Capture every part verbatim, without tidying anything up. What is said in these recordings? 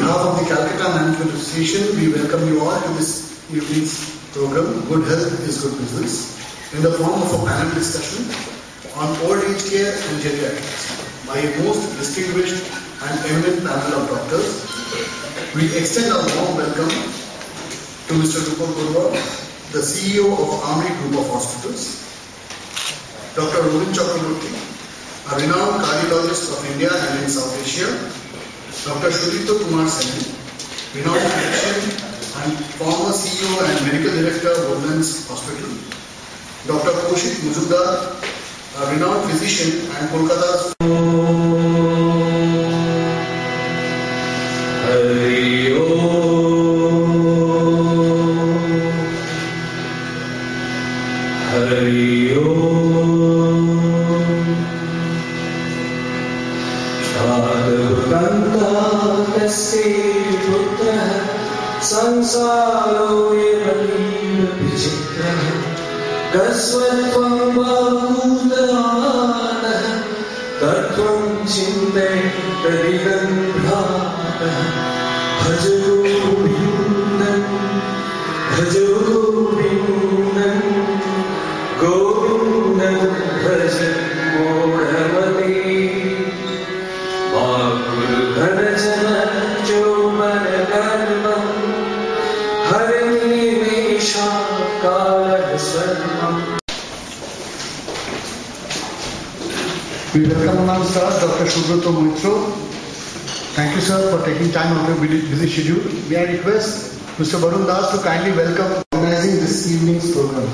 behalf of the Calcutta Management Association, we welcome you all to this evening's program, Good Health is Good Business, in the form of a panel discussion on old age care and geriatrics by a most distinguished and eminent panel of doctors. We extend our warm welcome to Mister Rupal Gurwa, the C E O of Amri Group of Hospitals, Doctor Robin Chakraborty, a renowned cardiologist of India and in South Asia, Doctor Shudipto Kumar Sen, renowned physician and former C E O and Medical Director of Woodlands Hospital, Doctor Kaushik Muzumdar, a renowned physician and Kolkata's Hari Om, Hari Om, Adhukanta Tasya Putra Sansaro Yevalim Vichitra Dasvatvam Bhutana Tattvam Chinte Tadidandhata Bhajo Govindam Bhajo Govindam Govindam Bhaja Modhamati Makul Dhanajana Chomana Dharmam Harini Vesha Kala Sarvam. We welcome amongst us Doctor Subrata Moitra. Thank you, sir, for taking time out of your busy schedule. May I request Mister Varun Das to kindly welcome organizing this evening's program.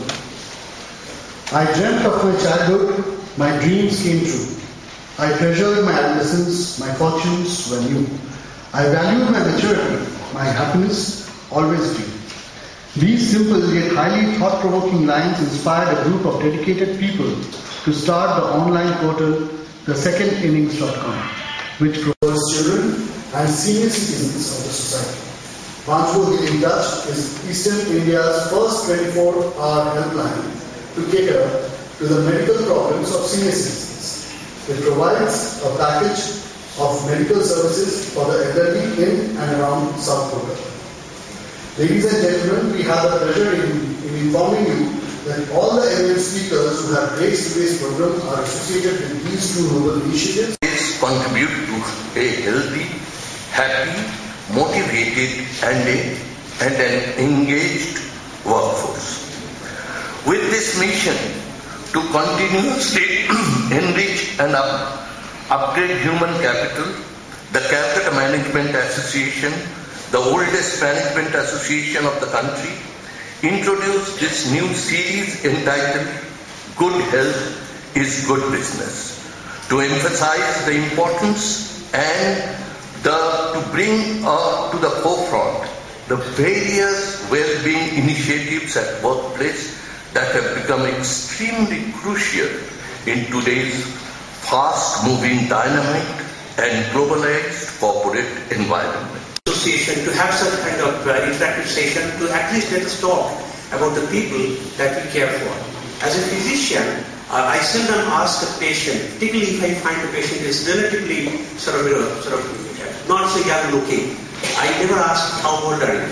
I dreamt of my childhood, my dreams came true. I treasured my adolescence, my fortunes were new. I valued my maturity, my happiness always grew. These simple yet highly thought-provoking lines inspired a group of dedicated people to start the online portal, the second innings dot com, which provides children and senior citizens of the society. Banjpur Healing Touch is Eastern India's first twenty-four hour helpline to cater to the medical problems of senior citizens. It provides a package of medical services for the elderly in and around South Kolkata. Ladies and gentlemen, we have the pleasure in, in informing you that all the eminent speakers who have graced today's program are associated with these two noble initiatives. Contribute to a healthy, happy, motivated and, a, and an engaged workforce. With this mission to continuously enrich and up, upgrade human capital, the Calcutta Management Association, the oldest management association of the country, introduced this new series entitled Good Health is Good Business, to emphasize the importance and the, to bring uh, to the forefront the various well-being initiatives at workplace that have become extremely crucial in today's fast-moving, dynamic and globalized corporate environment. Association to have some kind of uh, interactive session to at least let us talk about the people that we care for. As a physician, uh, I seldom ask a patient, particularly if I find the patient is relatively sort of, you know, sort of not so young looking. I never ask how old are you.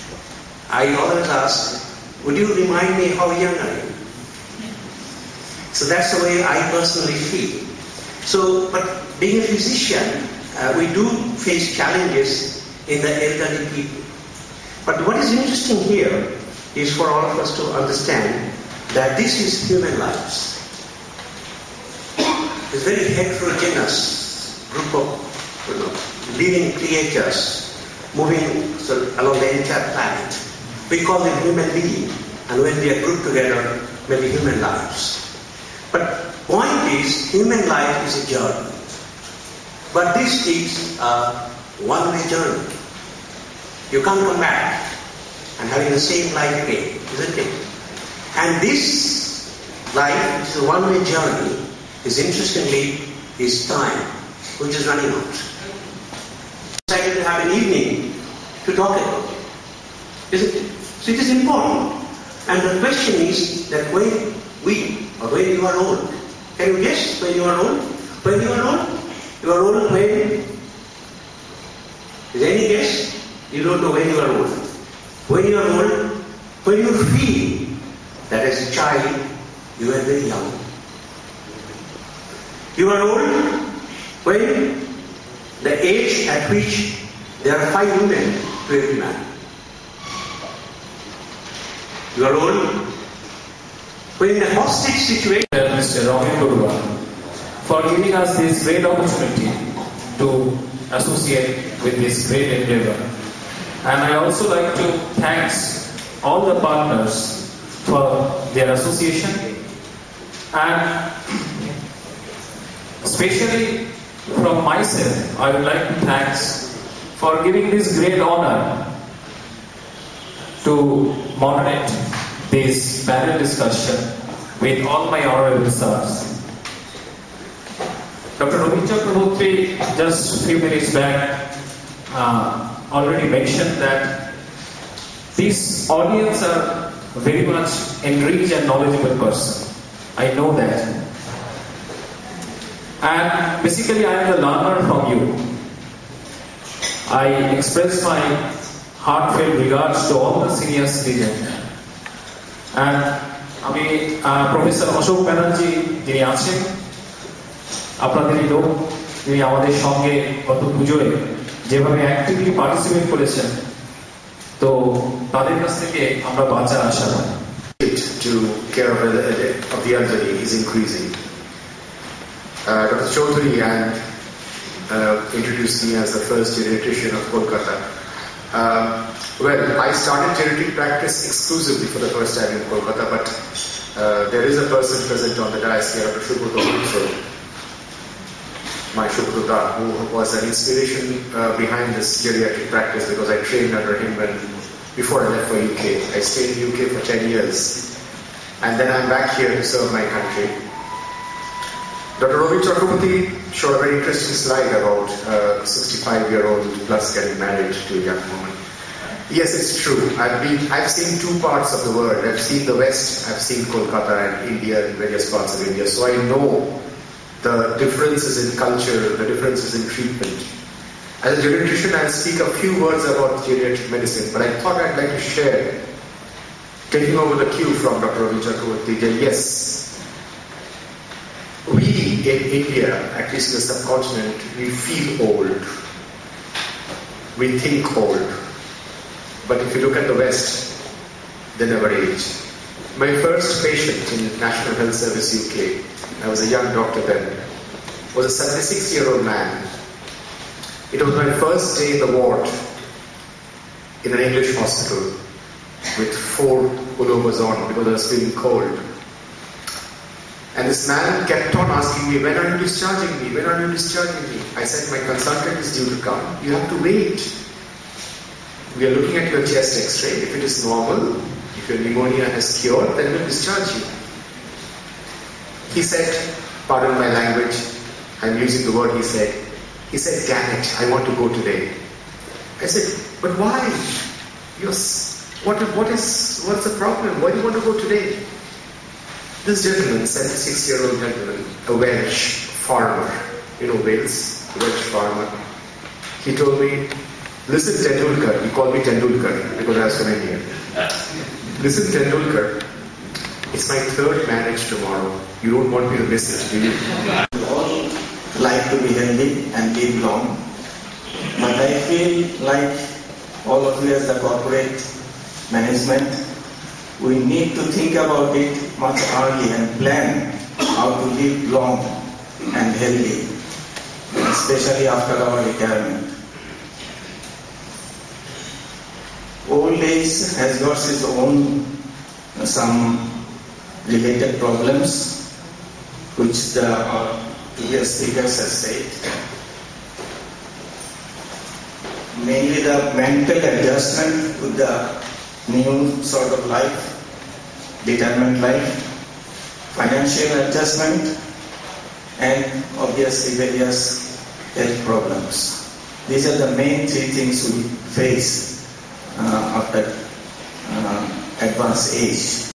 I always ask, would you remind me how young are you? So that's the way I personally feel. So, but being a physician, uh, we do face challenges in the elderly people. But what is interesting here is for all of us to understand that this is human lives. It's a very heterogeneous group of you know, living creatures moving so, along the entire planet. We call them human beings, and when they are grouped together, maybe human lives. But point is, human life is a journey. But this is a one-way journey. You can't come back and having the same life again, isn't it? And this life, which is a one-way journey, is interestingly is time, which is running out. We decided to have an evening to talk about it, isn't it? So it is important. And the question is that when we, or when you are old, can you guess when you are old? When you are old? You are old when? Is there any guess? You don't know when you are old. When you are old, when you feel that as a child, you are very young. You are old when the age at which there are five women to every man. You are old when the hostage situation. Mister Ravi Kurwa, for giving us this great opportunity to associate with this great endeavor. And I also like to thank all the partners for their association, and especially from myself, I would like to thank for giving this great honor to moderate this panel discussion with all my honorable stars. Doctor Rohit Chakraborty just a few minutes back uh, already mentioned that these audience are very much enriched and knowledgeable person. I know that. And basically I am the learner from you. I express my heartfelt regards to all the senior citizens. And আমি professor Ashok Banerjee যিনি আছেন আপনাদেরই লোক, তিনি আমাদের সঙ্গে গত পুজোয় যেভাবে অ্যাক্টিভলি পার্টিসিপেট করেছেন, তো তাদের কাছ থেকে আমরা বাঁচার আশা করি। To care of the, of the elderly is increasing. Uh, Doctor Chaudhary and uh, introduced me as the first geriatrician of Kolkata. Uh, well, I started geriatric practice exclusively for the first time in Kolkata, but uh, there is a person present on the dais here, Doctor Shubhra Mitro, my Shubhra, who was an inspiration uh, behind this geriatric practice because I trained under him when before I left for U K. I stayed in U K for ten years, and then I'm back here to serve my country. Doctor Rohit Chakraborty showed a very interesting slide about a sixty-five-year-old plus getting married to a young woman. Yes, it's true. I've been, I've seen two parts of the world. I've seen the West, I've seen Kolkata and India and various parts of India. So I know the differences in culture, the differences in treatment. As a geriatrician, I'll speak a few words about geriatric medicine, but I thought I'd like to share, taking over the cue from Doctor Rohit Chakraborty, that yes, we in India, at least in the subcontinent, we feel old. We think old. But if you look at the West, they never age. My first patient in National Health Service U K, I was a young doctor then, was a seventy-six-year-old man. It was my first day in the ward in an English hospital with four pullovers on because I was feeling cold. And this man kept on asking me, when are you discharging me? When are you discharging me? I said, my consultant is due to come. You have to wait. We are looking at your chest x-ray. If it is normal, if your pneumonia has cured, then we'll discharge you. He said, pardon my language, I'm using the word he said. He said, damn it, I want to go today. I said, but why? You're, what, what is, what's the problem? Why do you want to go today? This gentleman, seventy-six-year-old gentleman, a Welsh farmer, you know Wales, a Welsh farmer, he told me, listen Tendulkar, he called me Tendulkar because I was from India. Listen Tendulkar, it's my third marriage tomorrow. You don't want me to miss it, do you? We all like to be healthy and live long, but I feel like all of you as the corporate management, we need to think about it much early and plan how to live long and healthy, especially after our retirement. Old age has got its own uh, some related problems, which the uh, previous speakers have said. Mainly the mental adjustment to the new sort of life, retirement life, financial adjustment, and obviously various health problems. These are the main three things we face uh, after uh, advanced age.